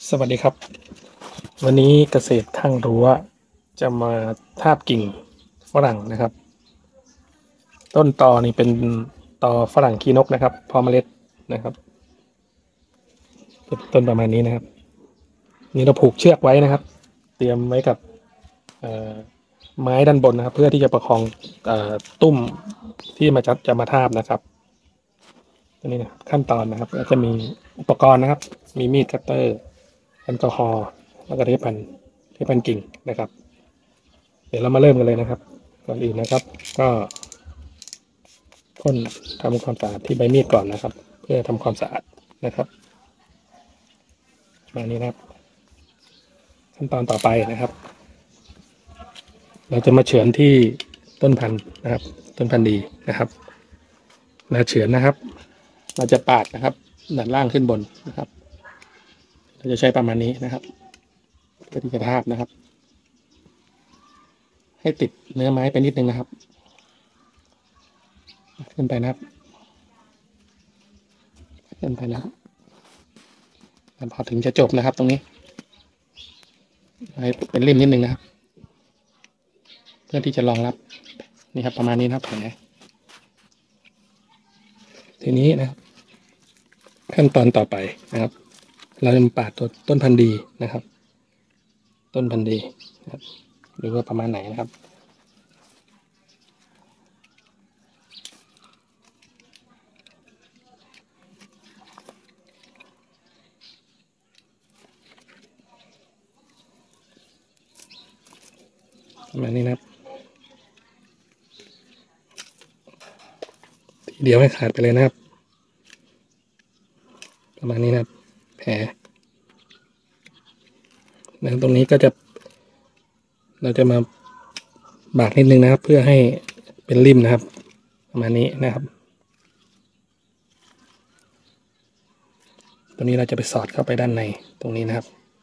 สวัสดีครับวันนี้เกษตรข้างรั้วจะมาทาบกิ่งฝรั่งนะครับต้นตอนี่เป็นตอฝรั่งขี้นกนะครับพอเมล็ดนะครับต้นประมาณนี้นะครับนี่เราผูกเชือกไว้นะครับเตรียมไว้กับไม้ด้านบนนะครับเพื่อที่จะประคองตุ้มที่จะมาทาบนะครับตัวนี้นะขั้นตอนนะครับก็จะมีอุปกรณ์นะครับมีมีดคัตเตอร์แอลกอฮอล์แล้วก็เทปพันกิ่งนะครับเดี๋ยวเรามาเริ่มกันเลยนะครับก่อนอื่นนะครับก็พ่นทำความสะอาดที่ใบมีดก่อนนะครับเพื่อทำความสะอาดนะครับมานี้นะครับขั้นตอนต่อไปนะครับเราจะมาเฉือนที่ต้นพันธุ์นะครับต้นพันธุ์ดีนะครับเราเฉือนนะครับเราจะปาดนะครับด้านล่างขึ้นบนนะครับเราจะใช้ประมาณนี้นะครับเพื่อที่จะทาบนะครับให้ติดเนื้อไม้ไปนิดนึงนะครับขึ้นไปนะครับขึ้นไปนะครับพอถึงจะจบนะครับตรงนี้ให้เป็นริมนิดนึงนะครับเพื่อที่จะรองรับนี่ครับประมาณนี้นะครับแผลทีนี้นะครับขั้นตอนต่อไปนะครับเราจะปาดตัวต้นพันธุ์ดีนะครับต้นพันธุ์ดีนะครับหรือว่าประมาณไหนนะครับประมาณนี้นะครับทีเดียวให้ขาดไปเลยนะครับประมาณนี้นะครับแผลตรงนี้ก็จะเราจะมาบากนิดนึงนะครับเพื่อให้เป็นริมนะครับประมาณนี้นะครับตัวนี้เราจะไปสอดเข้าไปด้านในตรงนี้นะครับ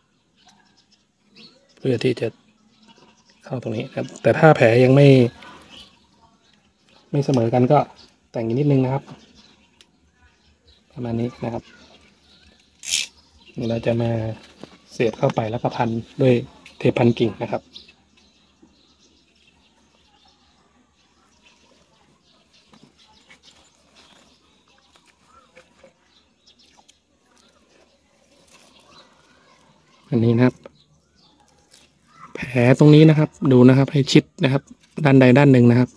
เพื่อที่จะเข้าตรงนี้ครับแต่ถ้าแผลยังไม่เสมอกันก็แต่งอีกนิดนึงนะครับประมาณนี้นะครับเราจะมาเสียบเข้าไปแล้วก็พันด้วยเทปพันกิ่งนะครับอันนี้นะครับแผลตรงนี้นะครับดูนะครับให้ชิดนะครับด้านใดด้านหนึ่งนะครับ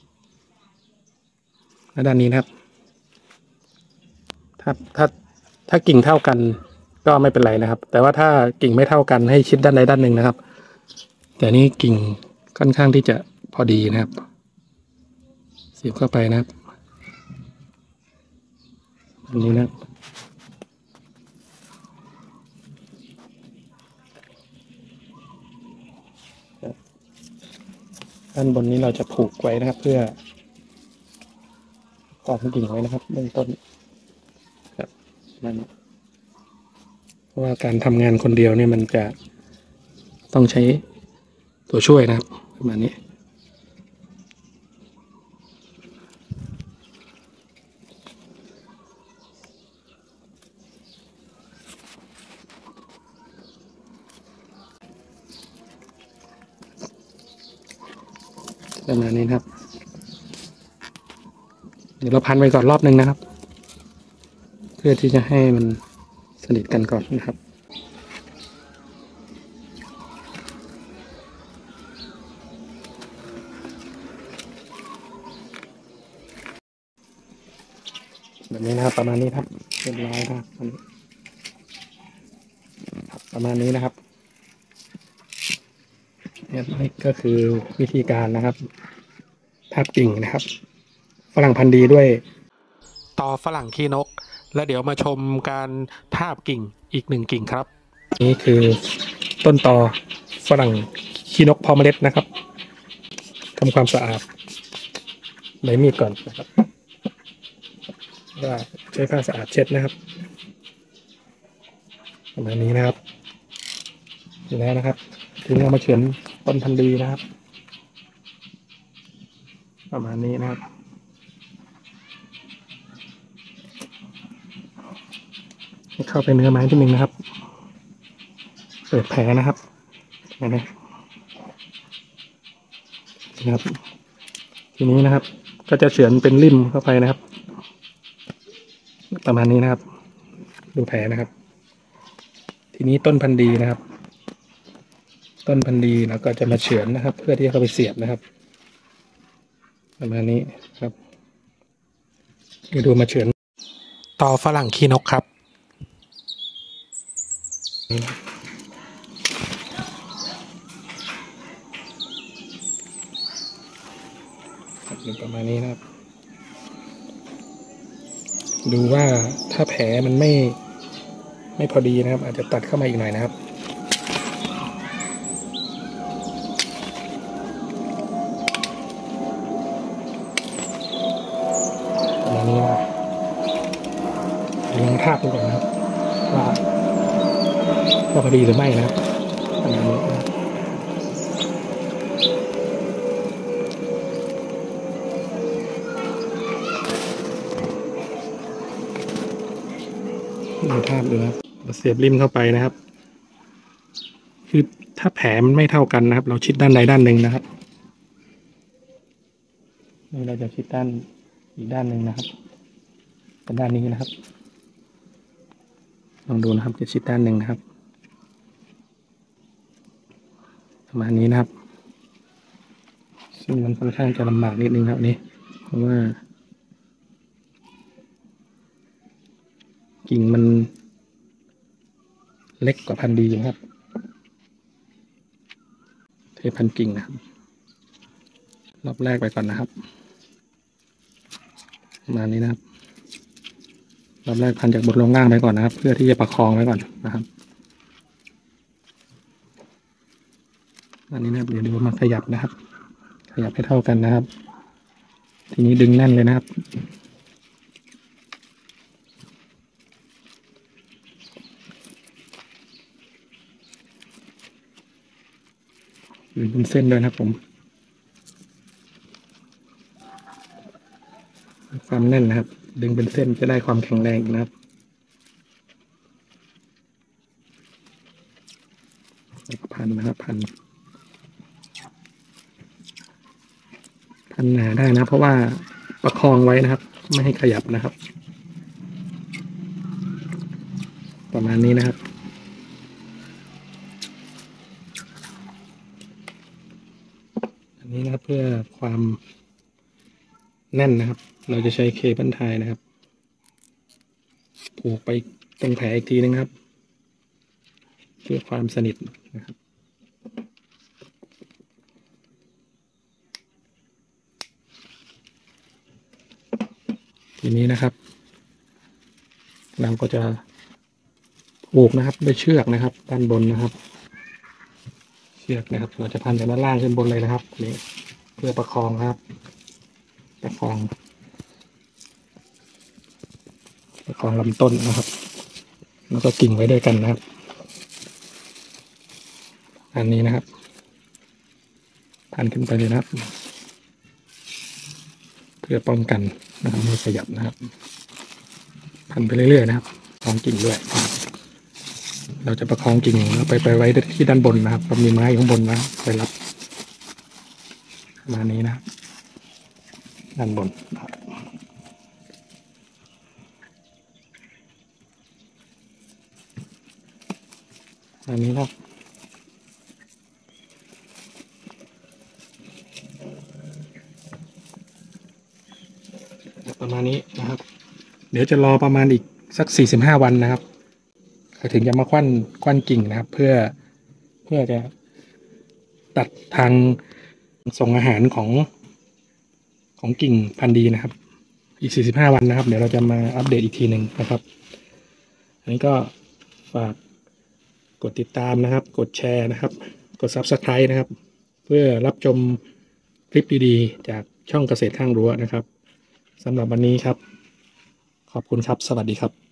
และด้านนี้นะครับถ้ากิ่งเท่ากันก็ไม่เป็นไรนะครับ แต่ว่าถ้ากิ่งไม่เท่ากันให้ชิดด้านใดด้านหนึ่งนะครับแต่นี้กิ่งค่อนข้างที่จะพอดีนะครับเสียบเข้าไปนะครับอันนี้นะครับด้านบนนี้เราจะผูกไว้นะครับ เพื่อกอบกิ่งไว้นะครับเบื้องต้นครับนั่นเพราะว่าการทำงานคนเดียวเนี่ยมันจะต้องใช้ตัวช่วยนะครับประมาณนี้นะครับเดี๋ยวเราพันไปก่อนรอบนึงนะครับเพื่อที่จะให้มันสนิทกันก่อนนะครับแบบนี้นะครับประมาณนี้ครับเรียบร้อยนะครับประมาณนี้นะครับนี่ก็คือวิธีการนะครับทาบกิ่งนะครับฝรั่งพันธุ์ดีด้วยตอฝรั่งขี้นกและเดี๋ยวมาชมการทาบกิ่งอีกหนึ่งกิ่งครับนี่คือต้นตอฝรั่งขี้นกพอเมล็ดนะครับทำความสะอาดใบมีดก่อนนะครับว่าใช้ผ้าสะอาดเช็ดนะครับประมาณนี้นะครับอยู่แล้วนะครับทีนี้เอามาเฉือนต้นพันธุ์ดีนะครับประมาณนี้นะครับเข้าไปเนื้อไม้ที่หนึ่งนะครับเปิดแผลนะครับนะครับทีนี้นะครับก็จะเฉือนเป็นริมเข้าไปนะครับ ประมาณนี้นะครับดูแผลนะครับ ทีนี้ต้นพันธุ์ดีนะครับ ต้นพันธุ์ดีแล้วก็จะมาเฉือนนะครับ เพื่อที่จะเข้าไปเสียบนะครับ ประมาณนี้ครับเดี๋ยวดูมาเฉือนต่อฝรั่งขี้นกครับประมาณนี้นะครับ ดูว่าถ้าแผลมันไม่พอดีนะครับ อาจจะตัดเข้ามาอีกหน่อยนะครับประมาณนี้นะลองทาบดูก่อนนะครับว่าพอดีหรือไม่นะครับประมาณนี้นะลองทาบดูนะครับเสียบริมเข้าไปนะครับคือถ้าแผลมันไม่เท่ากันนะครับ เราชิดด้านใดด้านหนึ่งนะครับนี่เราจะชิดด้านอีกด้านหนึ่งนะครับเป็นด้านนี้นะครับลองดูนะครับจะชิดด้านหนึ่งนะครับประมาณนี้นะครับซึ่งมันค่อนข้างจะลำบากนิดนึงครับนี่เพราะว่ากิ่งมันเล็กกว่าพันธุ์ดีนะครับเทพันธุ์กิ่งนะครับรอบแรกไปก่อนนะครับประมาณนี้นะครับรอบแรกพันจากบนลงล่างไปก่อนนะครับเพื่อที่จะประคองไว้ก่อนนะครับอันนี้นะครับเดี๋ยวดูมาขยับนะครับขยับให้เท่ากันนะครับทีนี้ดึงแน่นเลยนะครับดึงเป็นเส้นด้วยนะครับผมความแน่นนะครับดึงเป็นเส้นจะได้ความแข็งแรงนะครับพันนะครับพันหนาได้นะเพราะว่าประคองไว้นะครับไม่ให้ขยับนะครับประมาณนี้นะครับอันนี้นะครับเพื่อความแน่นนะครับเราจะใช้เคเบิลไทยนะครับผูกไปตรงแผลอีกทีนึงครับเพื่อความสนิทนะครับทีนี้นะครับเราก็จะผูกนะครับด้วยเชือกนะครับด้านบนนะครับเชือกนะครับเราจะพันจากด้านล่างขึ้นบนเลยนะครับนี่เพื่อประคองครับประคองลำต้นนะครับแล้วก็กิ่งไว้ด้วยกันนะครับอันนี้นะครับพันขึ้นไปเลยนะครับเพื่อป้องกันนะครับไม่ขยับนะครับพันไปเรื่อยๆนะครับคล้องกิ่งด้วยเราจะประคองกิ่งแล้วไปไว้ที่ด้านบนนะครับเรามีไม้อยู่ข้างบนนะไปรับประมาณนี้นะครับด้านบนอันนี้นะครับประมาณนี้นะครับ เดี๋ยวจะรอประมาณอีกสัก45 วันนะครับถึงจะมาควันกิ่งนะครับ เพื่อจะตัดทางส่งอาหารของกิ่งพันธุ์ดีนะครับ อีก45 วันนะครับ เดี๋ยวเราจะมาอัปเดตอีกทีหนึ่งนะครับอันนี้ก็ฝากกดติดตามนะครับกดแชร์นะครับกด Subscribe นะครับเพื่อรับชมคลิปดีๆจากช่องเกษตรข้างรั้วนะครับสำหรับวันนี้ครับขอบคุณครับสวัสดีครับ